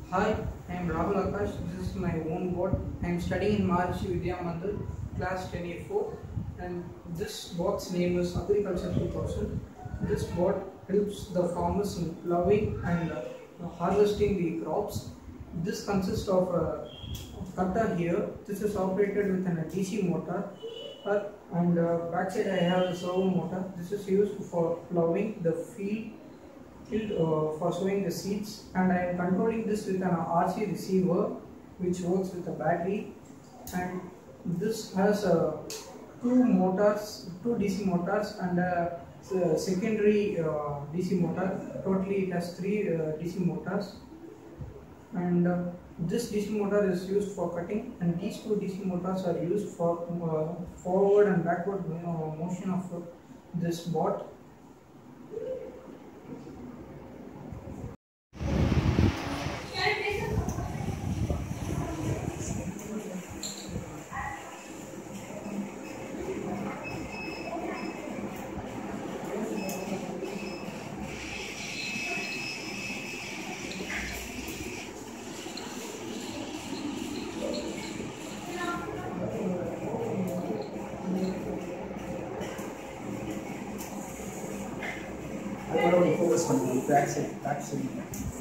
Hi, I am Rahul Akash. This is my own board. I am studying in Maharishi Vidya Mandir, class 10A4, and this board's name is Agriculture 2000. This board helps the farmers in plowing and harvesting the crops. This consists of a cutter here. This is operated with a DC motor, and backside I have a servo motor. This is used for plowing the field for sowing the seeds, and I am controlling this with an RC receiver which works with a battery, and this has two DC motors and a secondary DC motor. Totally it has three DC motors, and this DC motor is used for cutting, and these two DC motors are used for forward and backward motion of this board. I want to focus on the backside.